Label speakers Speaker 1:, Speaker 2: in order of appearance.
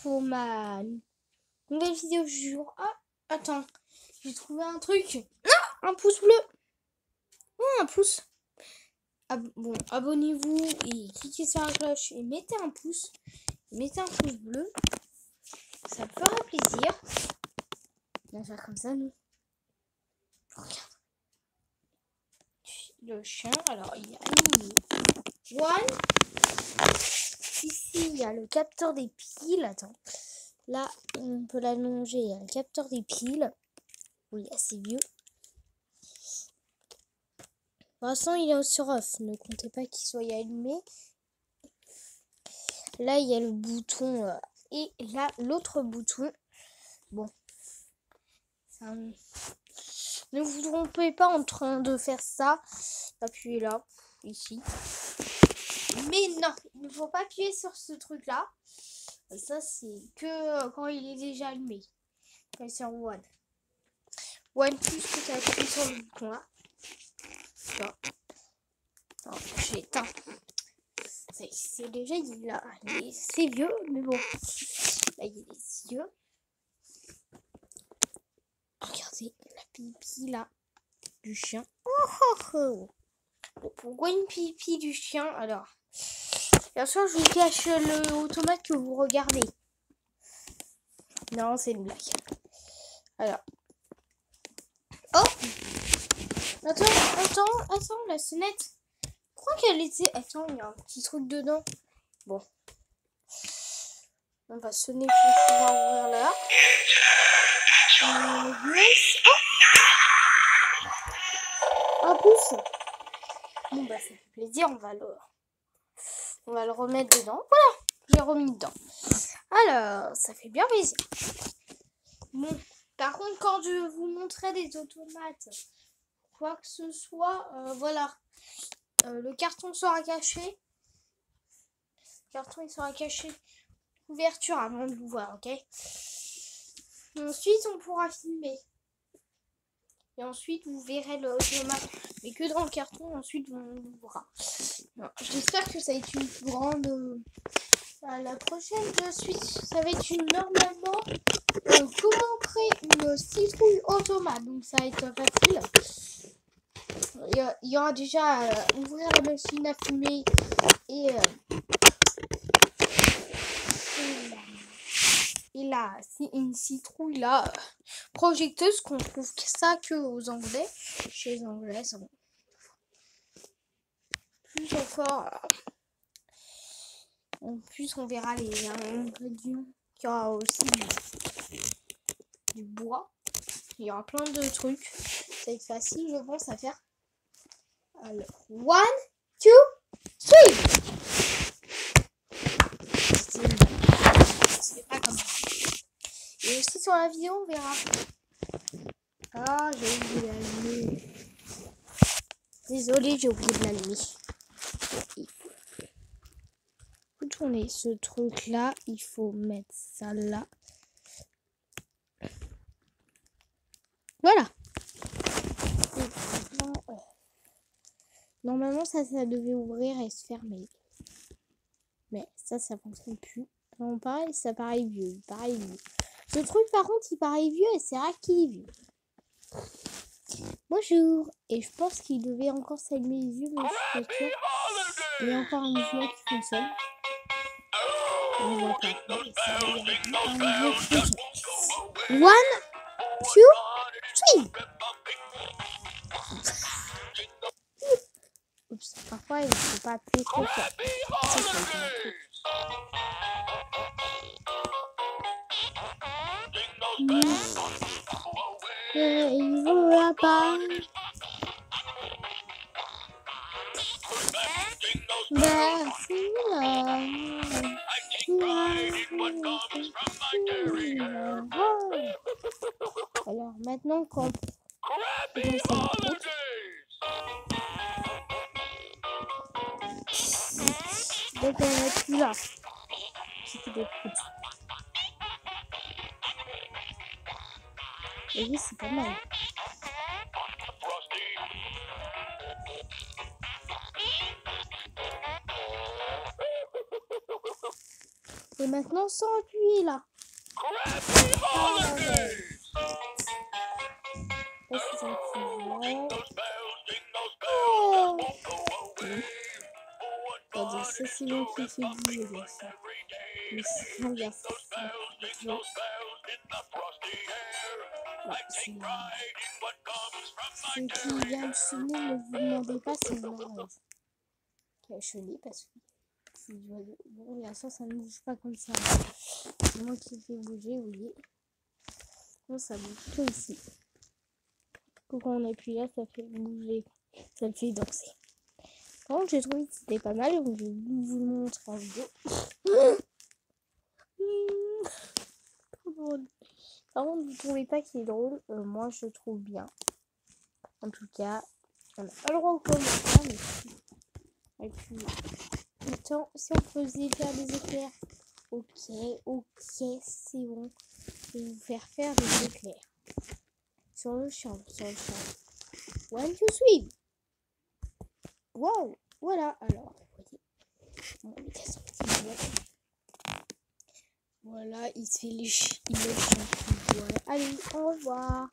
Speaker 1: pour ma nouvelle vidéo du jour. Ah, attends, j'ai trouvé un truc. Non, un pouce bleu. Oh, un pouce. Bon, abonnez-vous et cliquez sur la cloche et mettez un pouce. Mettez un pouce bleu. Ça me fera plaisir. On va faire comme ça, nous. Regarde. Le chien, alors il y a une one. Ici, il y a le capteur des piles. Attends. Là, on peut l'allonger. Il y a le capteur des piles. Oui, assez vieux. Pour l'instant, il est sur off. Ne comptez pas qu'il soit allumé. Là, il y a le bouton. Et là, l'autre bouton. Bon. Ne vous trompez pas en train de faire ça. Appuyez là. Ici. Mais non, il ne faut pas appuyer sur ce truc-là. Ça, c'est que quand il est déjà allumé. Quand c'est en One. One plus que tu appuies sur le bouton là. Non, j'ai éteint. C'est déjà, c'est vieux, mais bon. Là, il y a les yeux. Regardez la pipi là du chien. Bon, pourquoi une pipi du chien? Alors, bien sûr, je vous cache le automate que vous regardez. Non, c'est une blague. Alors. Oh! Attends, la sonnette. Je crois qu'elle était... Attends, il y a un petit truc dedans. Bon. On va sonner pour pouvoir ouvrir là. Yes. Oh! Un pouce. Bon, bah, ça fait plaisir. On va le remettre dedans. Voilà, j'ai remis dedans. Alors, ça fait bien plaisir. Bon, par contre, quand je vous montrerai des automates, quoi que ce soit, voilà. Le carton sera caché. Le carton, il sera caché. Ouverture avant de l'ouvrir, ok? Ensuite, on pourra filmer. Et ensuite, vous verrez l'automate. Mais que dans le carton, ensuite, on l'ouvrira. J'espère que ça va être une plus grande... la prochaine suite, ça va être normalement comment créer une citrouille automate. Donc, ça va être facile. Il y aura déjà ouvrir la machine à fumer et là, c'est une citrouille là projecteuse qu'on trouve ça que aux Anglais. Chez les Anglais, ça va. Plus encore. En plus, on verra les ingrédients. Il y aura aussi du bois. Il y aura plein de trucs. Ça va être facile, je pense, à faire. Alors, 1, 2, 3. C'est pas comme ça. Et aussi sur la vidéo, on verra. Ah, j'ai oublié de l'allumer. Désolée, j'ai oublié de l'allumer. Il faut tourner ce truc là. Il faut mettre ça là. Voilà. Normalement, ça devait ouvrir et se fermer. Mais ça fonctionne plus. Non, pareil, ça paraît vieux. Ce truc, par contre, il paraît vieux et c'est rare qu'il est vieux. Bonjour. Et je pense qu'il devait encore s'allumer les yeux, mais je suis pas sûre. Il y a encore un mouvement qui fonctionne. On voit pas. Un mouvement qui fonctionne. 1, 2, 3. Oups, parfois il ne faut pas appuyer trop fort. Il voit pas. Alors maintenant quand donc on va plus là. C'était des petits. Et oui, c'est pas mal. Et maintenant, sans appuyer là. Oh. Regardez, ça c'est moi qui fait bouger là, ça. Mais si, regarde ça. Ce qui vient de sonner, ne vous demandez pas, c'est mon oreille qui a sonné parce que bon, regarde ça, ça ne bouge pas comme ça. C'est moi qui fais bouger, vous voyez. Bon, ça bouge tout ici. Quand on appuie là, ça fait bouger, ça le fait danser. Par contre, j'ai trouvé que c'était pas mal, donc je vais vous le montrer en vidéo. Par contre, vous trouvez pas qu'il est drôle? Moi, je trouve bien. En tout cas, on n'a pas le droit au commentaire, mais si. Et puis, attends, si on faisait faire des éclairs. Ok, c'est bon. Je vais vous faire des éclairs. Sur le champ. 1, 2, 3. Wow, voilà. Alors, vous voyez. On va mettre son petit doigt. Voilà, il se fait les champs. Voilà. Allez, au revoir.